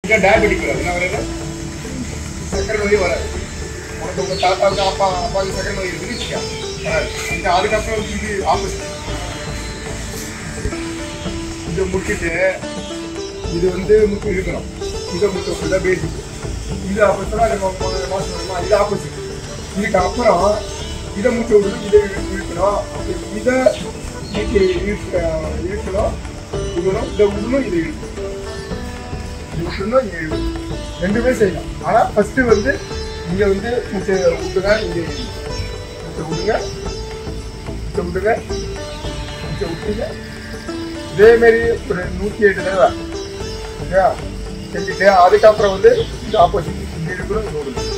இதான் டயபெட்டிக் வராது. என்ன வராது? சக்கரை நோய் வராது. உனக்கு உங்கள் தாத்தாவுக்கு அப்பாவுக்கு சக்கரை நோய் இருக்குன்னு வச்சுக்கா வராது. அதுக்கப்புறம் வந்து இது ஆப்போசிட். இதை முட்டிட்டு இது வந்து முட்டு இருக்கணும். இதை முட்டை தான் பேசிக். இது அப்போதான் மாசம் வருமா, இது ஆப்போசிட். இதுக்கு அப்புறம் இதை முட்டை விடணும், இதை இழுக்கணும். இதை இழுக்கணும், விடணும், இதை விடணும், இதை இழுக்கணும். இது விட்டுணும், இங்கே இழுக்கணும். ரெண்டுமே செய்யலாம். ஆனால் ஃபஸ்ட்டு வந்து இங்கே வந்து முட்டை விட்டுங்க, இங்கே முட்டை விடுங்க, முட்டை விட்டுங்க, முட்டை விட்டுங்க. இதேமாரி ஒரு 108 தடவை ஓகே செஞ்சுட்டு அதுக்கப்புறம் வந்து இது ஆப்போசிட் இங்கே இருக்கணும், இங்கே விடணும்.